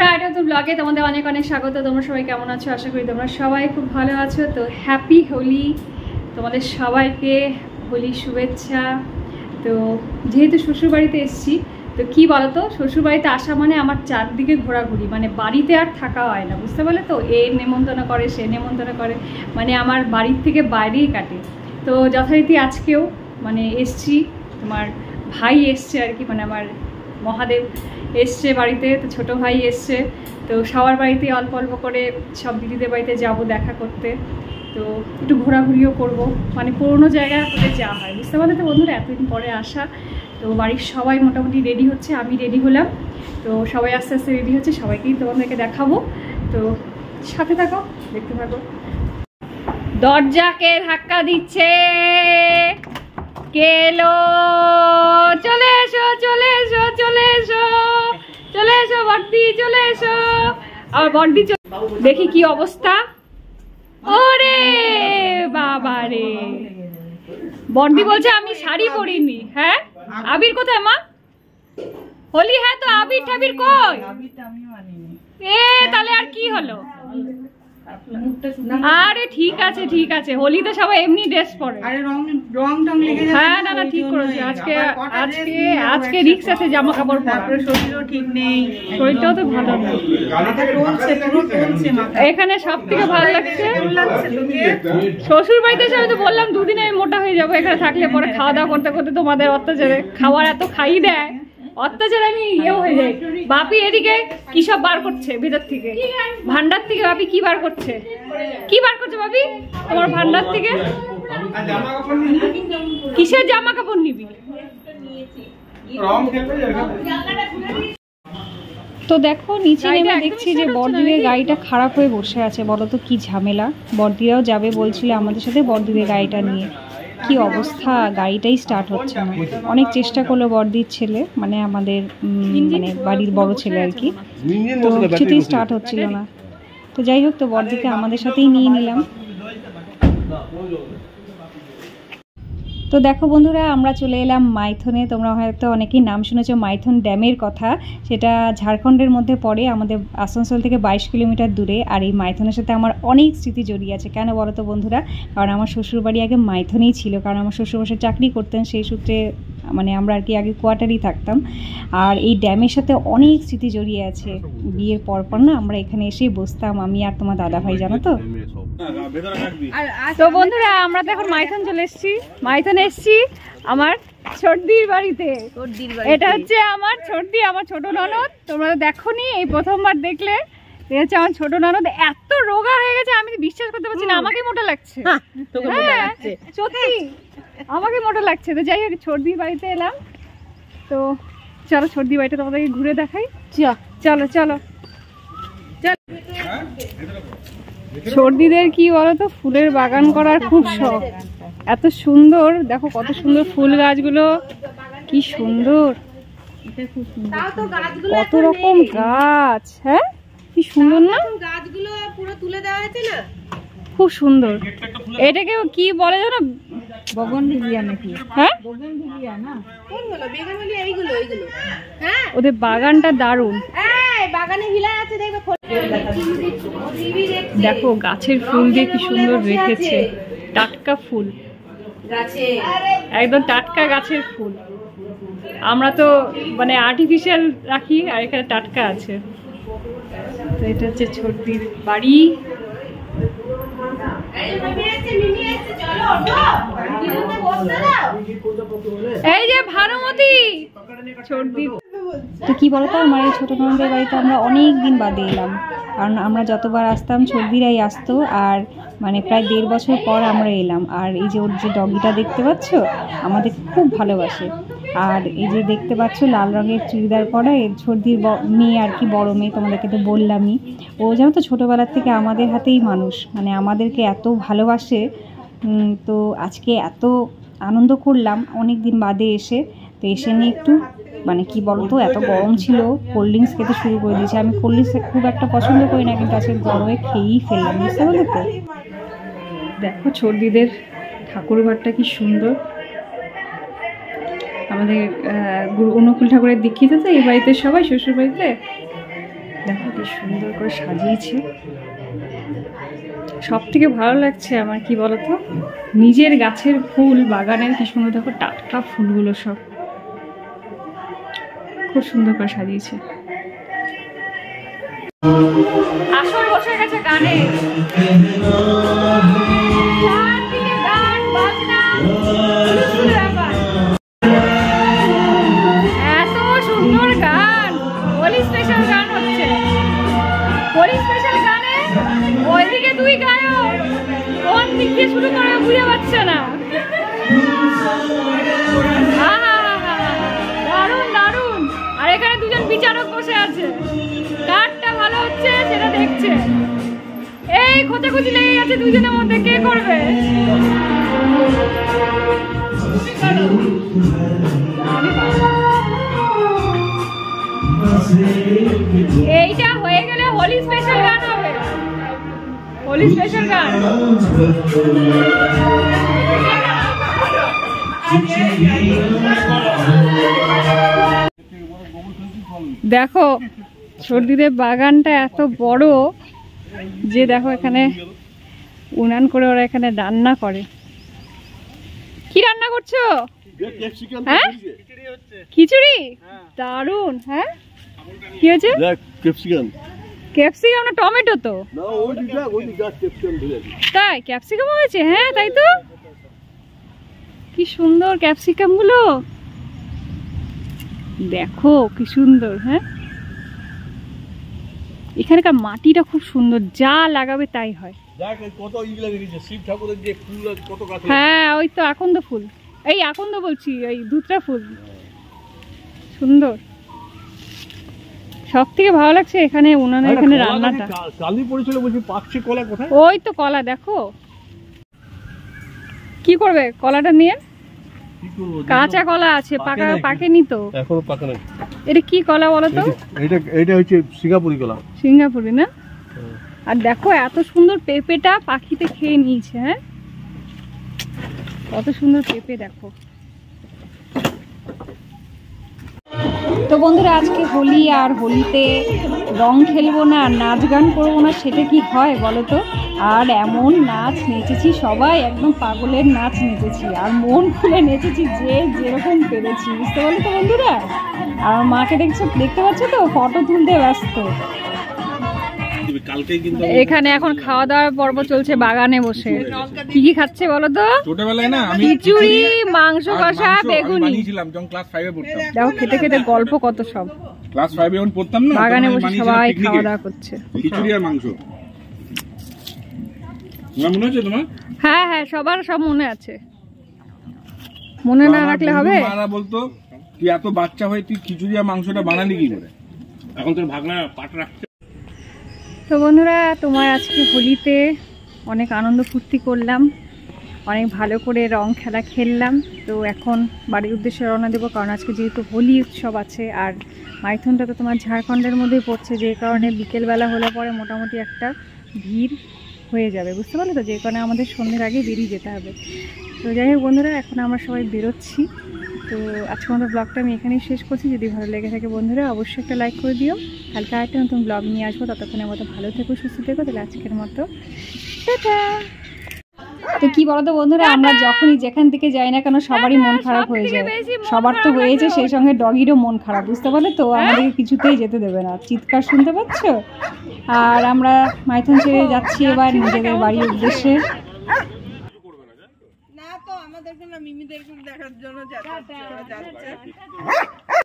বন্ধুরা, এটা তো ব্লগে তোমাদের অনেক অনেক স্বাগত। তোমরা সবাই কেমন আছো? আশা করি তোমরা সবাই খুব ভালো আছো। তো হ্যাপি হোলি তোমাদের সবাইকে, হোলির শুভেচ্ছা। তো যেহেতু শ্বশুরবাড়িতে এসেছি, তো কি বলতো, শ্বশুরবাড়িতে আসা মানে আমার চারদিকে ঘোরাঘুরি, মানে বাড়িতে আর থাকা হয় না, বুঝতে পারলে তো। এ নেমন্তন্ন করে, সে নেমন্তন্ন করে, মানে আমার বাড়ির থেকে বাইরেই কাটে। তো যথারীতি আজকেও মানে এসছি, তোমার ভাই এসছে আর কি, মানে আমার মহাদেব এসছে বাড়িতে। তো ছোটো ভাই এসছে, তো সবার বাড়িতে অল্প অল্প করে সব দিদিদের বাড়িতে যাব দেখা করতে। তো একটু ঘোরাঘুরিও করব, মানে পুরোনো জায়গায় হতে যাওয়া হয়, বুঝতে পারলে তো বন্ধুরা। এতদিন পরে আসা, তো বাড়ির সবাই মোটামুটি রেডি হচ্ছে, আমি রেডি হলাম। তো সবাই আস্তে আস্তে রেডি হচ্ছে, সবাইকেই তোমাদেরকে দেখাবো। তো সাথে থাকো, দেখতে থাকো। দরজাকে ধাক্কা দিচ্ছে, কে এলো? চলে এসো, চলে এসো, চলে এসো, চলে এসো বর্দি, চলে এসো। আর বর্দি দেখি কি অবস্থা। ওরে বাবা রে, বর্দি বলছে আমি শাড়ি পরিনি। হ্যাঁ, আবির কোথায় মা? হোলি, হ্যাঁ, তো আবির ঠাবির কই? এ তাহলে আর কি হলো? আরে ঠিক আছে, ঠিক আছে, হোলিতে সবাই এমনি ড্রেস পরে। হ্যাঁ, না না, ঠিক করেছে। আজকে আজকে আজকে রিক্স আছে জামা কাপড় পরা, শরীরও ঠিক নেই, শরীরটাও তো ভালো না। এখানে সব থেকে ভালো লাগছে শ্বশুর বাড়িতে এসে, আমি তো বললাম দুদিনে আমি মোটা হয়ে যাবো। এখানে থাকলে পরে খাওয়া দাওয়া করতে করতে তোমাদের অত্যাচারে খাওয়ার এত খাই দেয়, অত্যাচার আমি ইয়েও হয়ে যাই। বাপি এদিকে কি সব বার করছে ভিতর থেকে, ভান্ডার থেকে। বাপি কি বার করছে, কি বার করছে বাপি তোমার ভান্ডার থেকে? কিসের জামা কাপড় নিবি? তো দেখো নিচে নেমে দেখছি যে বড়দিদের গাড়িটা খারাপ হয়ে বসে আছে। বলো তো কি ঝামেলা। বড়দিরাও যাবে বলছিল আমাদের সাথে বড়দিদের গাড়িটা নিয়ে, কি অবস্থা, গাড়িটাই স্টার্ট হচ্ছে না। অনেক চেষ্টা করলো বড়দির ছেলে, মানে আমাদের মানে বাড়ির বড় ছেলে আর কি, তো কিছুতেই স্টার্ট হচ্ছিল না। তো যাই হোক, তো বড়দিকে আমাদের সাথেই নিয়ে নিলাম। তো দেখো বন্ধুরা, আমরা চলে এলাম মাইথনে। তোমরা হয়তো অনেকেই নাম শুনেছো মাইথন ড্যামের কথা। সেটা ঝাড়খণ্ডের মধ্যে পড়ে, আমাদের আসানসোল থেকে 22 কিলোমিটার দূরে। আর এই মাইথনের সাথে আমার অনেক স্মৃতি জড়িয়ে আছে। কেন বলো তো বন্ধুরা? কারণ আমার শ্বশুরবাড়ি আগে মাইথনেই ছিল, কারণ আমার শ্বশুরমশাই চাকরি করতেন, সেই সূত্রে মানে আমরা আর কি আগে কোয়ার্টারেই থাকতাম। আর এই ড্যামের সাথে অনেক স্মৃতি জড়িয়ে আছে। বিয়ের পরপর না আমরা এখানে এসেই বসতাম, আমি আর তোমার দাদা ভাই, জানো তো। তো বন্ধুরা, আমরা তো এখন মাইথন চলে এসেছি। মাইথনে এসেছি আমার ছোটদির বাড়িতে। এটা হচ্ছে আমার ছোটদি, আমার ছোট ননদ। তোমরা তো দেখোনি, এই প্রথমবার দেখলে। এটা হচ্ছে আমার ছোট ননদ। এত রোগা হয়ে গেছে আমি বিশ্বাস করতে পারছি না, আমাকে মোটা লাগছে। হ্যাঁ সত্যি, আমাকে মোটা লাগছে। তো যাই হোক, ছোটদির বাড়িতে এলাম। তো চলো ছোটদির বাড়িটা তোমাদেরকে ঘুরে দেখাই। চলো চলো। ছোটদিদের কি বলতো, ফুলের বাগান করার খুব শখ। এত সুন্দর, দেখো কত সুন্দর ফুল গাছগুলো, কি সুন্দর, কত রকম গাছ। হ্যাঁ কি সুন্দর না, গাছগুলো পুরো তুলে দেওয়া হয়েছে না, খুব সুন্দর। এটাকে কি বলে জানো? বগনভিলিয়া নাকি? হ্যাঁ ওদের বাগানটা দারুণ। দেখো গাছের ফুল দিয়ে কি সুন্দর রেখেছে, টাটকা ফুল, একদম টাটকা গাছের ফুল। আমরা তো মানে আর্টিফিশিয়াল রাখি, আর এখানে টাটকা আছে। তো এটা হচ্ছে ছোটদির বাড়ি। এই যে ভানুমতি ছোটদি। তো কি বলতো, আমার এই ছোট ননদের বাড়িতে আমরা অনেক দিন বাদে এলাম, কারণ আমরা যতবার আসতাম ছোটদিরাই আসতো। আর মানে প্রায় 1.5 বছর পর আমরা এলাম। আর এই যে ওর যে ডগিটা দেখতে পাচ্ছ, আমাদের খুব ভালোবাসে। আর এই যে দেখতে পাচ্ছ লাল রঙের চুড়িদার পরা, এর ছোটদির মেয়ে আর কি, বড় মেয়ে, তোমাদেরকে তো বললামই। ও জানো তো ছোটোবেলার থেকে আমাদের হাতেই মানুষ, মানে আমাদেরকে এত ভালোবাসে। তো আজকে এত আনন্দ করলাম অনেক দিন বাদে এসে। তো এসে নিয়ে একটু মানে কি বলতো, এত গরম ছিল, কোল্ড ড্রিঙ্কস খেতে শুরু করে দিয়েছে। আমি কোল্ড ড্রিঙ্কস খুব একটা পছন্দ করি না, কিন্তু আজকে গরমে খেয়েই ফেললাম, বুঝতে পারলে তো। দেখো ছোটদিদের ঠাকুরঘরটা কি সুন্দর। আমাদের অনুকূল ঠাকুরের দীক্ষিত তো এই বাড়িতে সবাই, শ্বশুর বাড়িতে। দেখো কি সুন্দর করে সাজিয়েছে। সব থেকে ভালো লাগছে আমার কি বলতো, নিজের গাছের ফুল বাগানের কি সুন্দর, দেখো টাটকা ফুলগুলো সব খুব সুন্দর করে সাজিয়েছে। আসর বসে গেছে গানে, এত সুন্দর গান, হোলি স্পেশাল গান হচ্ছে। হোলি স্পেশাল গানে ওইদিকে দুই গায়ক, কোন দিক দিয়ে শুরু করে বুঝে পাচ্ছে না। দারুণ দারুণ। আর এখানে দুজন বিচারক বসে আছে, কারটা ভালো হচ্ছে সেটা দেখছে। এই খোঁচাখুচি লেগে গেছে দুজনের মধ্যে, কে করবে। এইটা হয়ে গেলে হোলি স্পেশাল গান হবে, হোলি স্পেশাল গান। দেখো সর্দিদের বাগানটা এত বড় যে দেখো এখানে উনান করে ওরা এখানে রান্না করে। কি রান্না করছো? হ্যাঁ খিচুড়ি, দারুন। হ্যাঁ কি হয়েছে? ক্যাপসিকাম না টমেটো? তো তাই ক্যাপসিকাম হয়েছে। হ্যাঁ তাই তো, কি সুন্দর ক্যাপসিকাম গুলো, দেখো কি সুন্দর। হ্যাঁ এখানকার মাটিটা খুব সুন্দর, যা লাগাবে তাই হয়। হ্যাঁ ওই তো আকন্দ ফুল, এই আকন্দ বলছি, এই ধুতরা ফুল, সুন্দর। সব থেকে ভালো লাগছে এখানে উনানে এখানে রান্নাটা। ওই তো কলা, দেখো কি করবে কলাটা নিয়ে? কাঁচা কলা আছে, পাকা পাকেনি তো এখনো, পাকা নাই। এটা কি কলা বলো তো? এটা হচ্ছে সিঙ্গাপুরি কলা। সিঙ্গাপুরি না? আর দেখো এত সুন্দর পেঁপেটা পাখিতে খেয়ে নিয়েছে। হ্যাঁ কত সুন্দর পেঁপে দেখো। তো বন্ধুরা আজকে হোলি, আর হোলিতে রং খেলবো না, নাচ গান করবো না, সেটা কি হয় বলো তো? আর এমন নাচ নেচেছি সবাই, একদম পাগলের নাচ নেচেছি, আর মন খুলে নেচেছি যে যেরকম পেরেছি, বুঝতে পারলে তো বন্ধুরা। আর মাকে দেখতে পাচ্ছ তো, ফটো তুলতে ব্যস্ত। এখানে এখন খাওয়া দাওয়ার পর্ব চলছে বাগানে বসে। কি কি খাচ্ছে বলো তো? ছোটবেলায় না আমি খিচুড়ি, মাংস কষা, বেগুনি বানিয়েছিলাম যখন ক্লাস 5 এ পড়তাম। দেখো খেতে খেতে গল্প কত সব। ক্লাস 5 এ যখন পড়তাম না, বাগানে বসে সবাই খাওয়া দাওয়া করছে, খিচুড়ি আর মাংস। মনে আছে তোমার? হ্যাঁ হ্যাঁ সবার সব মনে আছে, মনে না রাখলে হবে। মারা বলতো তুই এত বাচ্চা হয়ে তুই খিচুড়ি আর মাংসটা বানালি কি করে, এখন তোর ভাগনা পাট রাখছে। তো বন্ধুরা তোমার আজকে হোলিতে অনেক আনন্দ ফুর্তি করলাম, অনেক ভালো করে রং খেলা খেললাম। তো এখন বাড়ির উদ্দেশ্যে রওনা দেবো, কারণ আজকে যেহেতু হোলি উৎসব আছে, আর মাইথনটা তো তোমার ঝাড়খণ্ডের মধ্যেই পড়ছে, যে কারণে বিকেলবেলা হলে পরে মোটামুটি একটা ভিড় হয়ে যাবে, বুঝতে পারলে তো, যে কারণে আমাদের সন্ধ্যের আগে বেরিয়ে যেতে হবে। তো যাই হোক বন্ধুরা এখন আমরা সবাই বেরোচ্ছি। তো আজকে আমাদের ব্লগটা আমি এখানেই শেষ করছি। যদি ভালো লেগে থাকে বন্ধুরা অবশ্যই একটা লাইক করে দিও। কালকে আরেকটা নতুন ব্লগ নিয়ে আসবো, ততক্ষণের মতো ভালো থেকো, সুস্থ থেকো। তাহলে আজকের মতো টাটা। তো কি বলতো বন্ধুরা, আমরা যখনই যেখান থেকে যাই না কেন সবারই মন খারাপ হয়ে যায়, সবার তো হয়েছে, সেই সঙ্গে ডগিরও মন খারাপ, বুঝতে পারলে তো। আমাদেরকে কিছুতেই যেতে দেবে না, চিৎকার শুনতে পাচ্ছ। আর আমরা মাইথন ছেড়ে যাচ্ছি এবার নিজেদের বাড়ির উদ্দেশ্যে। না তো আমাদেরকে না, মিমিদেরকে দেখার জন্য যাচ্ছে।